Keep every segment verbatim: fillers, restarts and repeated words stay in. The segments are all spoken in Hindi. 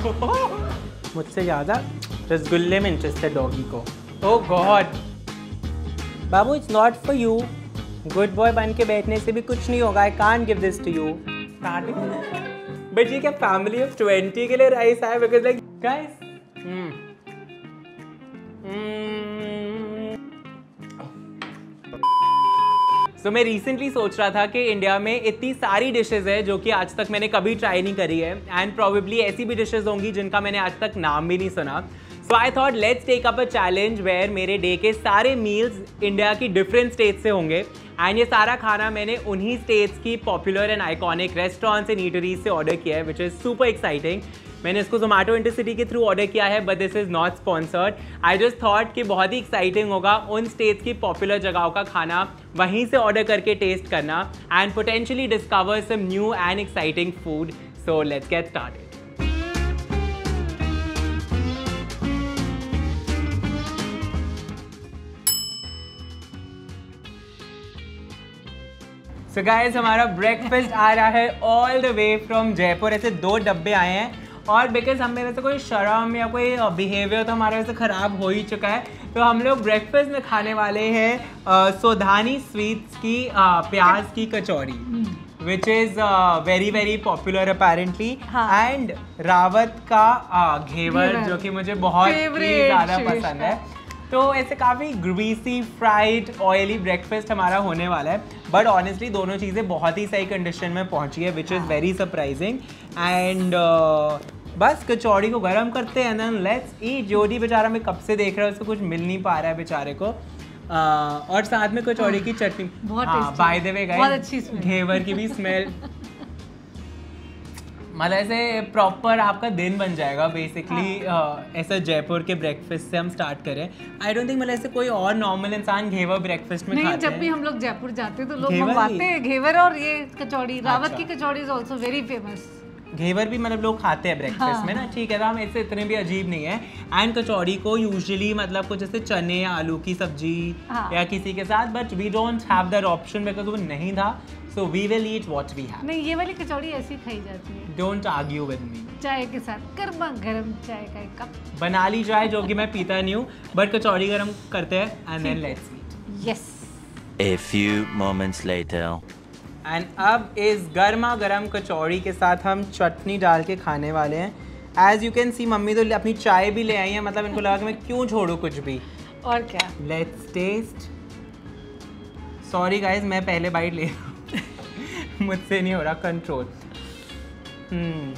मुझसे ज़्यादा रसगुल्ले में इंटरेस्ट है डॉगी को। ओह गॉड बाबू, it's not for you. Good boy बन के बैठने से भी कुछ नहीं होगा। I can't give this to you. But ये क्या फैमिली ऑफ ट्वेंटी के लिए राइस है? Because like guys, so so, मैं रिसेंटली सोच रहा था कि इंडिया में इतनी सारी डिशेस है जो कि आज तक मैंने कभी ट्राई नहीं करी है, एंड प्रोबेबली ऐसी भी डिशेस होंगी जिनका मैंने आज तक नाम भी नहीं सुना। So I thought let's take up a challenge where मेरे डे के सारे मील्स इंडिया की डिफरेंट स्टेट्स से होंगे, एंड ये सारा खाना मैंने उन्हीं स्टेट्स की popular and iconic restaurants and eateries से ऑर्डर किया है, विच इज़ सुपर एक्साइटिंग। मैंने इसको जोमेटो इंटरसिटी के थ्रू ऑर्डर किया है, but this is not sponsored. I just thought कि बहुत ही एक्साइटिंग होगा उन स्टेट्स की पॉपुलर जगहों का खाना वहीं से ऑर्डर करके टेस्ट करना and potentially discover some new and exciting food. So let's get started. So guys, हमारा ब्रेकफास्ट आ रहा है all the way from Jaipur. ऐसे दो डब्बे आए हैं, और बिकॉज हमें वैसे कोई शर्म या कोई बिहेवियर तो हमारा वैसे ख़राब हो ही चुका है, तो हम लोग ब्रेकफास्ट में खाने वाले हैं सोधानी स्वीट्स की uh, प्याज की kachori, which is very very popular apparently, and Rawat का uh, घेवर जो कि मुझे बहुत ही ज़्यादा पसंद है। तो ऐसे काफ़ी ग्रीसी फ्राइड ऑयली ब्रेकफास्ट हमारा होने वाला है, बट ऑनेस्टली दोनों चीज़ें बहुत ही सही कंडीशन में पहुंची है, which is very surprising. And बस कचौड़ी को गर्म करते हैं, देन लेट्स ईट। जोडी बेचारा मैं कब से देख रहा हूँ, उसको कुछ मिल नहीं पा रहा है बेचारे को। uh, और साथ में कचौड़ी की चटनी, हाँ by the way guys, ghevar की भी स्मेल, मतलब ऐसे प्रॉपर आपका दिन बन जाएगा बेसिकली। हाँ। ऐसा जयपुर के ब्रेकफास्ट से हम स्टार्ट करें। आई डोंट थिंक मतलब ऐसे कोई और नॉर्मल इंसान घेवर ब्रेकफास्ट में नहीं, खाते हैं। जब भी हम लोग जयपुर जाते हैं तो लोग मंगवाते हैं घेवर, और ये कचौड़ी, रावत की kachori is also very famous. Ghevar भी मतलब लोग खाते हैं ब्रेकफास्ट हाँ। में ना, ठीक है, तो हम ऐसे इतने भी अजीब नहीं है। एंड कचौड़ी को यूजुअली मतलब कुछ जैसे चने या आलू की सब्जी हाँ। या किसी के साथ, but we don't have that option because वो नहीं था, so we will eat what we have. नहीं, ये वाली कचौड़ी ऐसी खाई जाती है, डोंट आर्ग्यू विद मी। चाय के साथ गर्मा गर्म चाय का एक कप बना ली जाए, जो कि मैं पीता नहीं हूँ, बट कचौड़ी गर्म करते हैं and then let's eat. Yes. A few moments later. And अब इस गर्मा गर्म कचौड़ी के साथ हम चटनी डाल के खाने वाले हैं। As you can see mummy तो अपनी चाय भी ले आई है, मतलब इनको लगा कि मैं क्यों छोड़ूं कुछ भी। और क्या, लेट्स टेस्ट। सॉरी गाइज, मैं पहले बाइट ले रहा हूँ मुझसे नहीं हो रहा कंट्रोल। हम्म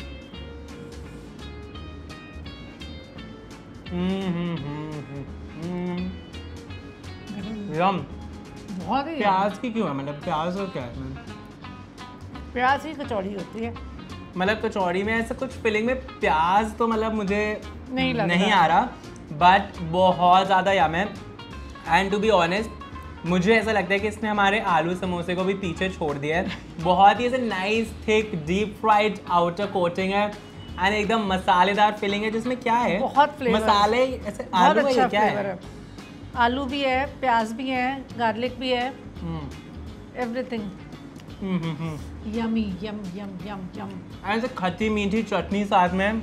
यम। बहुत ही प्याज की क्यों है, मतलब प्याज और क्या है? प्याज की कचौड़ी होती है, मतलब कचौड़ी में ऐसा कुछ फिलिंग में प्याज तो मतलब मुझे नहीं लग नहीं रहा। आ रहा, बट बहुत ज़्यादा यम है। एंड टू बी ऑनेस्ट, मुझे ऐसा लगता है कि इसने हमारे आलू समोसे को भी पीछे छोड़ दिया है। बहुत ही ऐसे nice thick deep fried outer coating है, एंड एकदम मसालेदार फिलिंग है, जिसमें क्या है, बहुत फ्लेवर, मसाले ऐसे बहुत आलू अच्छा क्या फ्लेवर है? है। आलू भी है, प्याज भी है, गार्लिक भी है, एवरीथिंग यमी यम यम यम यम। ऐसे खट्टी मीठी चटनी साथ में,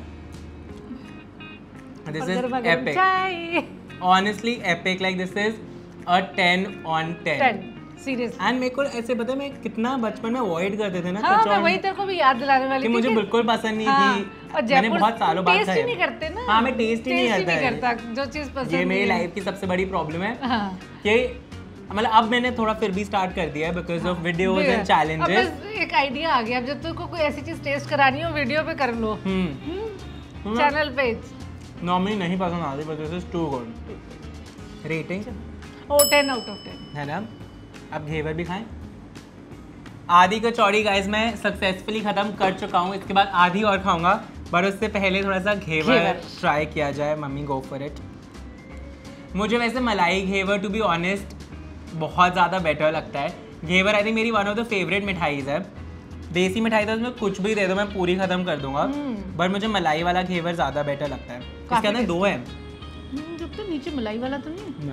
this is epic, honestly epic, like this is a ten on ten. Seriously. And मेरे को ऐसे पता है मैं कितना बचपन में अवॉइड करते थे ना हाँ, कचौड़ी, मैं वही तेरे को भी याद दिलाने वाली कि थी मुझे कि बिल्कुल पसंद नहीं हाँ, थी, और मैंने जयपुर बहुत सालों बाद टेस्ट ही खाया। नहीं करते ना। हाँ, मैं टेस्ट ही नहीं करता नहीं है। करता जो चीज़ पसंद ये मेरी नहीं है। लाइफ की सबसे बड़ी प्रॉब्लम है हाँ। कि मतलब अब मैंने थोड़ा फिर भी स्टार्ट कर दिया है because of videos and challenges. अब एक आइडिया आ गया, अब जब तुमको कोई ऐसी चीज टेस्ट करानी हो वीडियो पे कर लो, हम्म चैनल पे। नॉर्मली नहीं पसंद आती, but this is too good. Rating ओ टेन आउट ऑफ टेन है ना। अब घेवर भी खाएं। आधी कचौड़ी गाइस मैं सक्सेसफुली ख़त्म कर चुका हूँ, इसके बाद आधी और खाऊंगा, पर उससे पहले थोड़ा सा घेवर ट्राई किया जाए। Mummy go for it. मुझे वैसे मलाई घेवर टू बी ऑनेस्ट बहुत ज़्यादा बेटर लगता है। घेवर आई थिंक मेरी वन ऑफ द फेवरेट मिठाईज है। देसी मिठाई तो उसमें कुछ भी दे दो मैं पूरी ख़त्म कर दूंगा, बट मुझे मलाई वाला घेवर ज़्यादा बेटर लगता है। इसके अंदर दो है, जब तो नीचे मलाई वाला तो नहीं।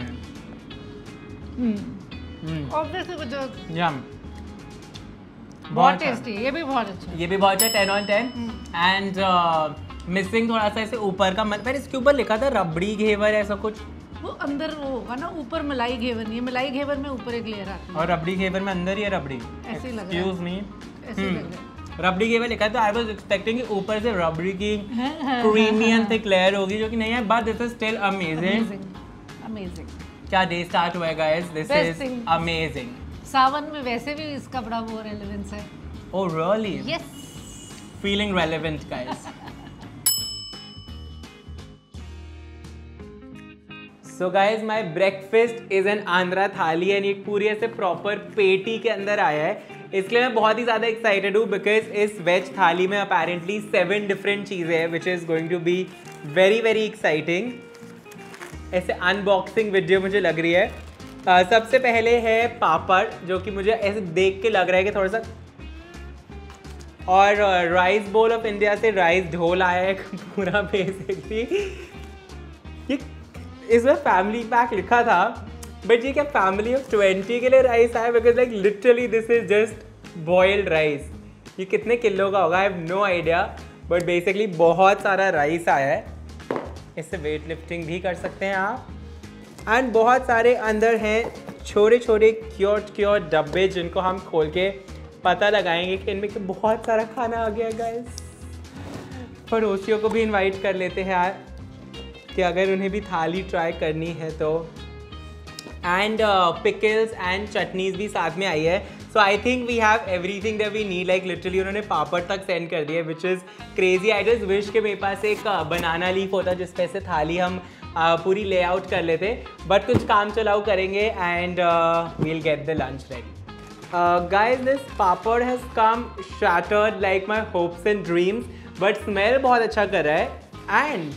ऑब्वियसली कुछ यम बहुत टेस्टी, ये भी बहुत अच्छा है। ये भी बहुत अच्छा, ten on ten. And missing थोड़ा सा ऐसे ऊपर का, मतलब इसके ऊपर लिखा था रबड़ी घेवर ऐसा कुछ। वो अंदर वो होगा ना, ऊपर मलाई घेवर नहीं है, मलाई घेवर में ऊपर एक लेयर आती है और रबड़ी घेवर में अंदर ही है रबड़ी। ऐसे ही लग रहा है। एक्सक्यूज मी, ऐसे ही लग रहा है। रबड़ी घेवर लिखा है तो आई वाज एक्सपेक्टिंग कि ऊपर से रबड़ी की क्रीमी एंड थिक लेयर होगी, जो कि नहीं है, but this is still amazing. Amazing. क्या डे स्टार्ट हुआ है guys, this Best is thing. Amazing. Sawan में वैसे भी इसका बड़ा वो रेलेवेंस है। Oh really? Yes. Feeling relevant guys. So guys my breakfast is an Andhra thali and ये पूरी ऐसे प्रॉपर पेटी के अंदर आया है, इसलिए मैं बहुत ही ज़्यादा एक्साइटेड हूँ बिकॉज इस वेज थाली में अपेरेंटली सेवन डिफरेंट चीज़ें हैं which is going to be very very exciting. ऐसे अनबॉक्सिंग वीडियो मुझे लग रही है। uh, सबसे पहले है पापड़, जो कि मुझे ऐसे देख के लग रहा है कि थोड़ा सा, और राइस बोल ऑफ इंडिया से राइस ढोल आया है पूरा बेसिकली। ये इसमें फैमिली पैक लिखा था, बट ये क्या फैमिली ऑफ ट्वेंटी के लिए राइस आया? Because like literally this is just boiled rice. ये कितने किलो का होगा I have no idea, but basically बहुत सारा राइस आया है। इससे वेट लिफ्टिंग भी कर सकते हैं आप। एंड बहुत सारे अंदर हैं छोटे छोटे क्यूट क्यूट डब्बे, जिनको हम खोल के पता लगाएंगे कि इनमें बहुत सारा खाना आ गया गाइस। पड़ोसियों को भी इनवाइट कर लेते हैं यार, कि अगर उन्हें भी थाली ट्राई करनी है तो। एंड पिकल्स एंड चटनीज भी साथ में आई है, so I think we have everything that we need. Like literally उन्होंने पापड़ तक सेंड कर दिया, which is crazy. I just wish के मेरे पास एक बनाना लीफ होता जिस पे से थाली हम uh, पूरी लेआउट कर लेते, बट कुछ काम चलाओ करेंगे and we'll get the lunch ready. Guys this papad has come shattered like my hopes and dreams, but smell बहुत अच्छा कर रहा है। एंड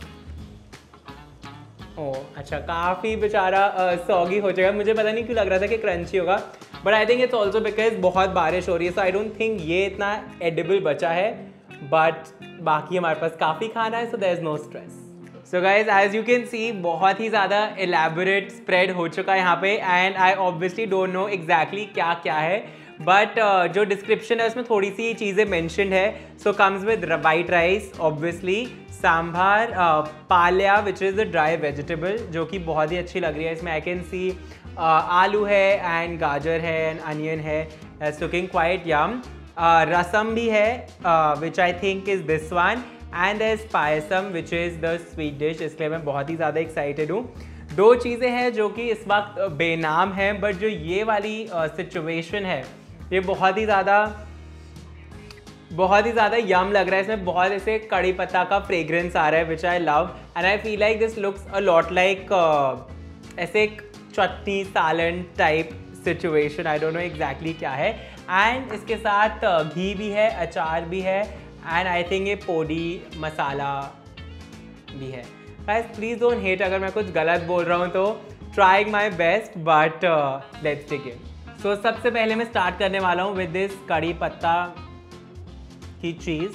ओह अच्छा, काफ़ी बेचारा सॉगी हो जाएगा। मुझे पता नहीं क्यों लग रहा था कि क्रंची होगा, but I think it's also because बहुत बारिश हो रही है, सो आई डोंट थिंक ये इतना एडिबल बचा है, बट बाकी हमारे पास काफ़ी खाना है, so there is no stress. So guys as you can see बहुत ही ज़्यादा एलैबोरेट स्प्रेड हो चुका है यहाँ पे, and I obviously don't know exactly क्या क्या है, बट uh, जो डिस्क्रिप्शन है उसमें थोड़ी सी चीज़ें मैंशनड है। So comes with white rice obviously, sambar, palya which is the dry vegetable, जो कि बहुत ही अच्छी लग रही है। इसमें आई कैन सी आलू है एंड गाजर है एंड अनियन है, it's looking quite yum. Rasam भी है which I think is this one, and there is payasam which is the sweet dish, इसलिए मैं बहुत ही ज़्यादा एक्साइटेड हूँ। दो चीज़ें हैं जो कि इस वक्त बेनाम हैं, बट जो ये वाली सिचुएशन uh, है ये बहुत ही ज़्यादा बहुत ही ज़्यादा यम लग रहा है। इसमें बहुत ऐसे कड़ी पत्ता का फ्रेग्रेंस आ रहा है which I love, and I feel like this looks a lot like ऐसे एक chutney salan type situation, I don't know exactly क्या है। एंड इसके साथ uh, घी भी है, अचार भी है, एंड आई थिंक ये पोडी मसाला भी है। गाइस प्लीज़ डोंट हेट अगर मैं कुछ गलत बोल रहा हूँ तो, trying my best, but let's take it. So सबसे पहले मैं स्टार्ट करने वाला हूँ विद दिस कड़ी पत्ता की चीज़।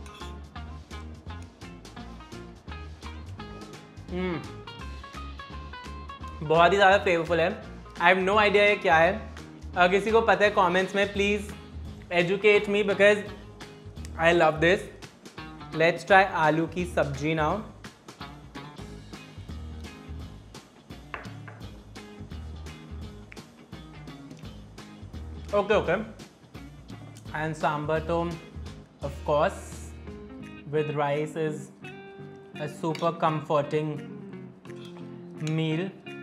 हम्म बहुत ही ज़्यादा फ्लेवरफुल है। आई हैव नो आइडिया ये क्या है, अगर किसी को पता है कमेंट्स में please educate me because I love this. Let's try आलू की सब्जी now. Okay okay, and sambar तो of course with rice is a super comforting meal.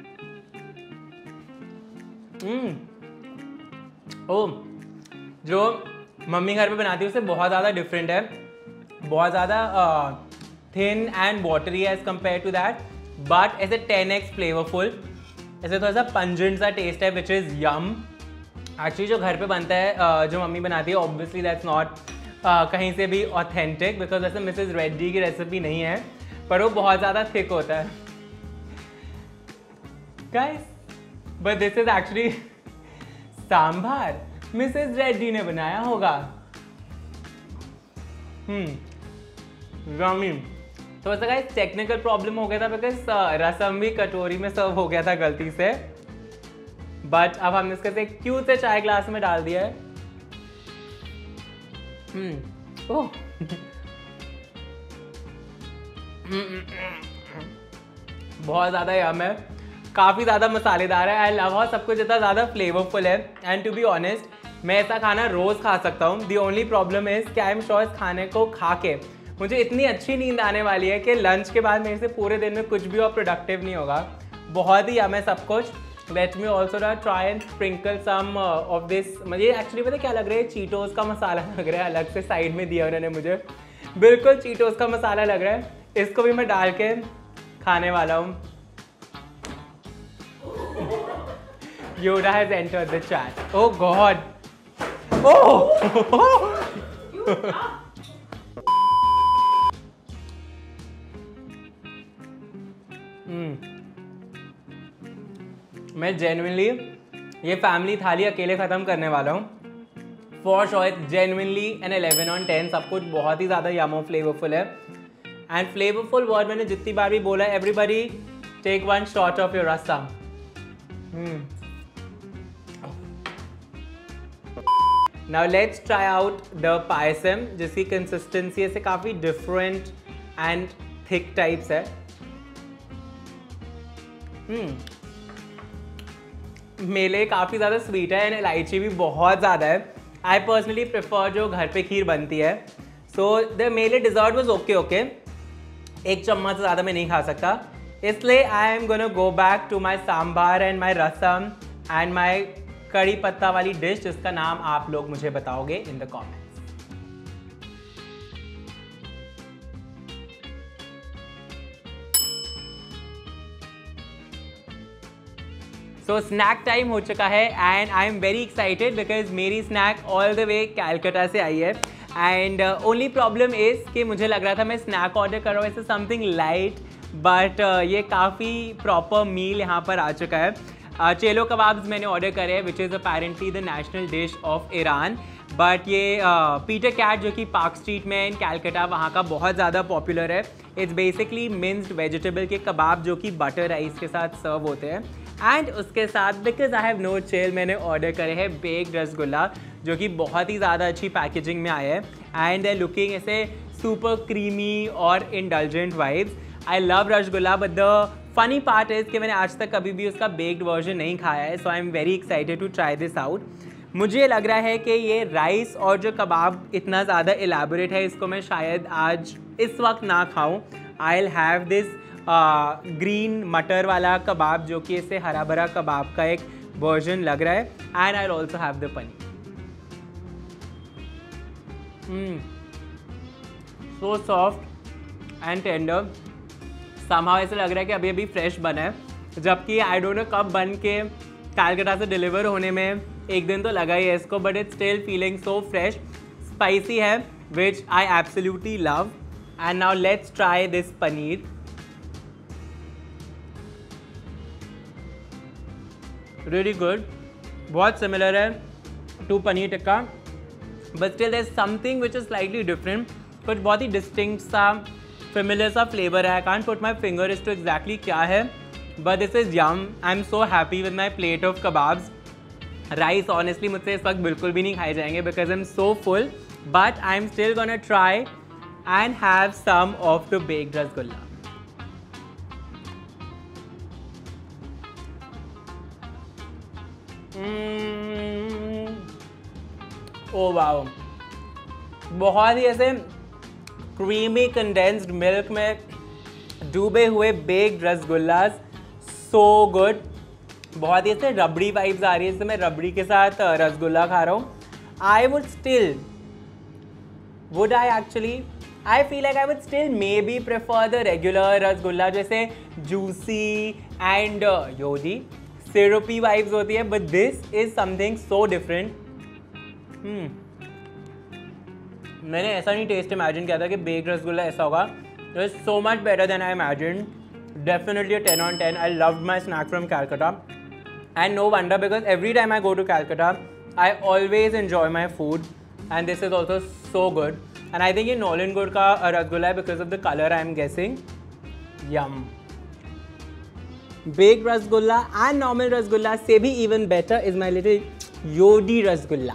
हम्म ओह, जो मम्मी घर पे बनाती है उससे बहुत ज़्यादा डिफरेंट है, बहुत ज़्यादा thin and watery as compare to that, but ऐसे टेन एक्स फ्लेवरफुल, ऐसे थोड़ा सा पंजेंट सा टेस्ट है विच इज़ यम। एक्चुअली जो घर पे बनता है, uh, जो मम्मी बनाती है, ऑब्वियसली दैट्स नॉट Uh, कहीं से भी ऑथेंटिक, बिकॉज वैसे मिसेस रेड्डी की रेसिपी नहीं है, पर वो बहुत ज़्यादा थिक होता है guys. But this is actually sambar Mrs Reddy ने बनाया होगा। Hmm yummy. तो वैसे गाइस टेक्निकल प्रॉब्लम हो गया था बिकॉज रसम भी कटोरी में सर्व हो गया था गलती से, बट अब हमने इसके से क्यूट से चाय ग्लास में डाल दिया है। हम्म ओह बहुत ज़्यादा यम है, काफ़ी ज़्यादा मसालेदार है। आई लव हाउ सब कुछ इतना ज़्यादा फ्लेवरफुल है। एंड टू बी ऑनेस्ट मैं ऐसा खाना रोज़ खा सकता हूँ। दी ओनली प्रॉब्लम इज़ कि आई एम श्योर इस खाने को खा के मुझे इतनी अच्छी नींद आने वाली है कि लंच के बाद मेरे से पूरे दिन में कुछ भी और प्रोडक्टिव नहीं होगा। बहुत ही यम है सब कुछ। Let me also try and sprinkle some of this. मुझे एक्चुअली पता क्या लग रहा है, चीटोस का मसाला लग रहा है, अलग से साइड में दिया उन्होंने मुझे, बिल्कुल चीटोस का मसाला लग रहा है। इसको भी मैं डाल के खाने वाला हूँ। Yoda has entered the chat. Oh God. Oh. hmm. मैं genuinely ये फैमिली थाली अकेले ख़त्म करने वाला हूँ। For sure genuinely an eleven on ten, सब कुछ बहुत ही ज़्यादा यमो फ्लेवरफुल है। एंड फ्लेवरफुल वर्ड मैंने जितनी बार भी बोला, everybody take one shot of your rasam. Now let's try out the payasam, जिसकी कंसिस्टेंसी ऐसे काफ़ी डिफरेंट एंड थिक टाइप्स है। hmm. मेले काफ़ी ज़्यादा स्वीट है एंड इलायची भी बहुत ज़्यादा है। आई पर्सनली प्रेफर जो घर पे खीर बनती है। सो द मेले डिज़र्ट वॉज ओके ओके, एक चम्मच से ज़्यादा मैं नहीं खा सकता, इसलिए I am gonna go back to my sambar and my rasam and my कड़ी पत्ता वाली डिश, जिसका नाम आप लोग मुझे बताओगे in the comments. So snack time हो चुका है and I am very excited because मेरी snack all the way Calcutta से आई है। एंड ओनली प्रॉब्लम इज़ कि मुझे लग रहा था मैं स्नैक ऑर्डर कर रहा हूँ ऐसे समथिंग लाइट, बट ये काफ़ी प्रॉपर मील यहाँ पर आ चुका है। चेलो uh, कबाब्स मैंने ऑर्डर करे हैं, which is apparently the national dish of Iran. But ये पीटर uh, कैट जो कि पार्क स्ट्रीट में इन कैलकाटा वहाँ का बहुत ज़्यादा पॉपुलर है। इट्स बेसिकली मिन्स्ड वेजिटेबल के कबाब जो कि बटर राइस के साथ सर्व होते हैं। एंड उसके साथ because I have no chill मैंने ऑर्डर करे हैं बेक्ड रसगुल्ला, जो कि बहुत ही ज़्यादा अच्छी पैकेजिंग में आया है एंड लुकिंग ऐसे सुपर क्रीमी और indulgent vibes. I love rasgulla, but the funny part is कि मैंने आज तक कभी भी उसका बेक्ड वर्जन नहीं खाया है। So I am very excited to try this out. मुझे लग रहा है कि ये राइस और जो कबाब इतना ज़्यादा एलैबोरेट है, इसको मैं शायद आज इस वक्त ना खाऊं। I will have this green मटर वाला कबाब, जो कि इससे हरा भरा कबाब का एक वर्जन लग रहा है। And I will also have the paneer. So soft and tender, somehow ऐसा लग रहा है कि अभी अभी फ्रेश बना है, जबकि आई डोंट नो कब बन के कैलकाटा से डिलीवर होने में एक दिन तो लगा ही है इसको, but it's still feeling so fresh. Spicy है, which I absolutely love. And now let's try this paneer. Really good, बहुत सिमिलर है to paneer tikka, but still there is something which is slightly different. कुछ बहुत ही डिस्टिंक्ट सा फेमिलियर सा फ्लेवर है। I can't put my finger is to exactly क्या है, but this is yum. I am so happy with my plate of kebabs. Rice honestly मुझसे इस वक्त बिल्कुल भी नहीं खाए जाएंगे because I am so full, but I am still gonna try and have some of the baked rasgulla. Oh wow, बहुत ही ऐसे क्रीमी कंडेंस्ड मिल्क में डूबे हुए बेक्ड रसगुल्लास, सो गुड। बहुत ही ऐसे रबड़ी वाइब्स आ रही है, जैसे मैं रबड़ी के साथ रसगुल्ला खा रहा हूँ। I would still would I actually I feel like I would still maybe prefer the regular rasgulla, जैसे जूसी एंड योदी सिरपी वाइब्स होती है, but this is something so different. मैंने ऐसा नहीं टेस्ट इमेजिन किया था कि बेक्ड रसगुल्ला ऐसा होगा। It is so much better than I imagine. Definitely ten on ten. I loved my snack from Calcutta and no wonder because every time I go to Calcutta I always enjoy my food and this is also so good. And I think ये नॉलन गुड का रसगुल्ला है because of the colour I am guessing. Yum. Baked rasgulla and normal rasgulla से भी even better is my little योडी रसगुल्ला।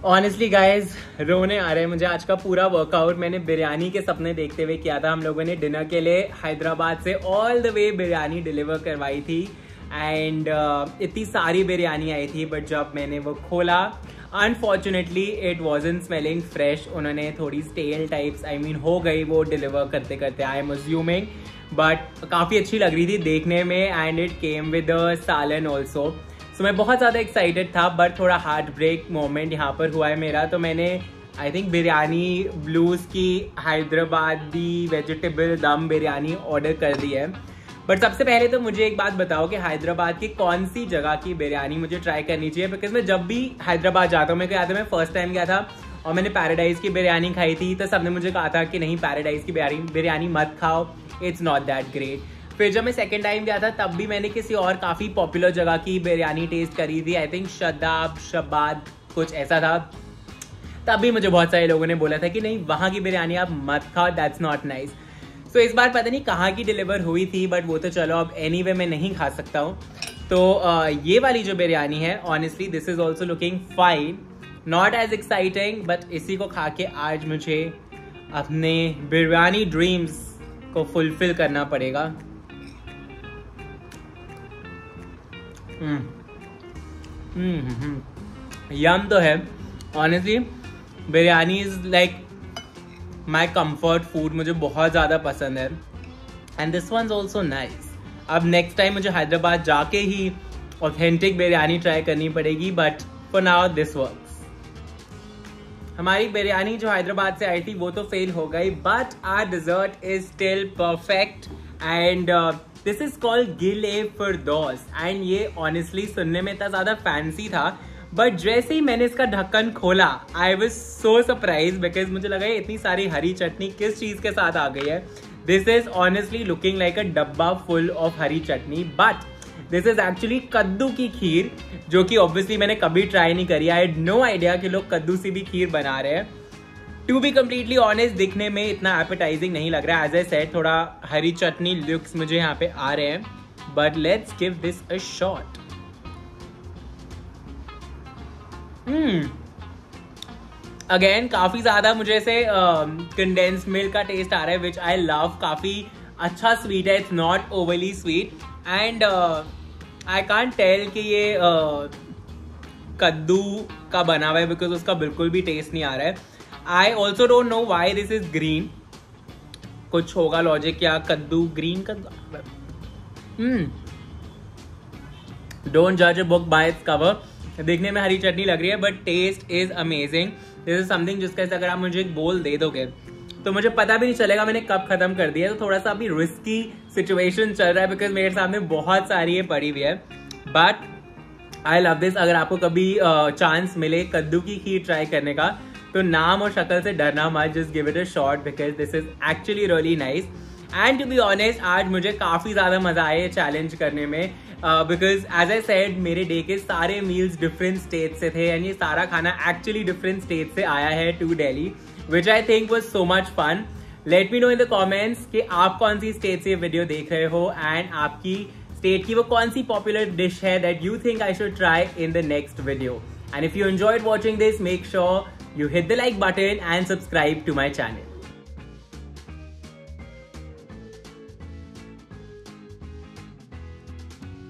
ऑनेस्टली गाइज रोने आ रहे हैं मुझे। आज का पूरा वर्कआउट मैंने बिरयानी के सपने देखते हुए किया था। हम लोगों ने डिनर के लिए हैदराबाद से all the way biryani deliver करवाई थी एंड uh, इतनी सारी बिरयानी आई थी, बट जब मैंने वो खोला unfortunately it wasn't smelling fresh. उन्होंने थोड़ी स्टेल टाइप्स आई मीन हो गई वो डिलीवर करते करते, आई एम अज्यूमिंग, बट काफ़ी अच्छी लग रही थी देखने में and it came with a salan also. सो मैं बहुत ज़्यादा एक्साइटेड था, बट थोड़ा हार्ट ब्रेक मोमेंट यहाँ पर हुआ है मेरा। तो मैंने आई थिंक बिरयानी ब्लूज़ की हैदराबादी वेजिटेबल दम बिरयानी ऑर्डर कर दी है। बट सबसे पहले तो मुझे एक बात बताओ कि हैदराबाद की कौन सी जगह की बिरयानी मुझे ट्राई करनी चाहिए, बिकॉज मैं जब भी हैदराबाद जाता हूँ, मेरे को याद है मैं फर्स्ट टाइम गया था और मैंने पैराडाइज की बिरयानी खाई थी, तो सबने मुझे कहा था कि नहीं पैराडाइज की बिरयानी बिरयानी मत खाओ, इट्स नॉट दैट ग्रेट। फिर जब मैं सेकेंड टाइम गया था तब भी मैंने किसी और काफ़ी पॉपुलर जगह की बिरयानी टेस्ट करी थी, आई थिंक शदाब शबाद कुछ ऐसा था। तब भी मुझे बहुत सारे लोगों ने बोला था कि नहीं वहाँ की बिरयानी आप मत खाओ, दैट्स नॉट नाइस। सो इस बार पता नहीं कहाँ की डिलीवर हुई थी, बट वो तो चलो अब एनीवे मैं नहीं खा सकता हूँ। तो uh, ये वाली जो बिरयानी है honestly this is also looking fine, not as exciting, but इसी को खा के आज मुझे अपने बिरयानी ड्रीम्स को फुलफिल करना पड़ेगा। यम तो है honestly, biryani is like my comfort food, मुझे बहुत ज़्यादा पसंद है and this one is also nice. अब नेक्स्ट टाइम मुझे हैदराबाद जाके ही ऑथेंटिक बिरयानी ट्राई करनी पड़ेगी, but for now this works. हमारी बिरयानी जो हैदराबाद से आई थी वो तो फेल हो गई, but our dessert is still perfect and this is called Gil-e-Firdaus and ये ऑनेस्टली सुनने में इतना ज़्यादा फैंसी था, बट जैसे ही मैंने इसका ढक्कन खोला I was so surprise, because मुझे लगा ये इतनी सारी हरी चटनी किस चीज़ के साथ आ गई है। This is honestly looking like a डब्बा full of hari chutney, but this is actually कद्दू की खीर, जो कि ऑब्वियसली मैंने कभी ट्राई नहीं करी। आई हैड नो आइडिया कि लोग कद्दू से भी खीर बना रहे हैं। टू बी कम्प्लीटली ऑनेस्ट दिखने में इतना एपेटाइजिंग नहीं लग रहा है, एज आई सेड थोड़ा हरी चटनी लुक्स मुझे यहाँ पे आ रहे हैं, but let's give this a shot. Hmm again काफी ज्यादा मुझे ऐसे कंडेंस्ड मिल्क का टेस्ट आ रहा है, विच आई लव। काफी अच्छा स्वीट है, it's not overly sweet and I can't tell कि ये uh, कद्दू का बना हुआ है, बिकॉज उसका बिल्कुल भी टेस्ट नहीं आ रहा है। I also don't know why this is green, कुछ होगा लॉजिक, या कद्दू ग्रीन कद्दू। हम्म डोंट जज a book by its cover. देखने में हरी चटनी लग रही है, but taste is amazing. This is something जिसका अगर आप मुझे एक बोल दे दोगे तो मुझे पता भी नहीं चलेगा मैंने कब खत्म कर दिया। तो थोड़ा सा अभी रिस्की सिचुएशन चल रहा है, बिकॉज मेरे सामने बहुत सारी ये पड़ी हुई है, बट आई लव दिस। अगर आपको कभी चांस uh, मिले कद्दू की खीर ट्राई करने का, तो नाम और शक्ल से डरना मत, just give it a shot, because this is actually really nice. And to be honest आज मुझे काफ़ी ज़्यादा मज़ा आया चैलेंज करने में, बिकॉज एज आई सेड मेरे डे के सारे मील्स डिफरेंट स्टेट से थे एंड ये सारा खाना एक्चुअली डिफरेंट स्टेट से आया है to Delhi, which I think was so much fun. Let me know in the comments कि आप कौन सी स्टेट से ये वीडियो देख रहे हो एंड आपकी स्टेट की वो कौन सी पॉपुलर डिश है that you think I should try in the next video. And if you enjoyed watching this, make sure you hit the like button and subscribe to my channel.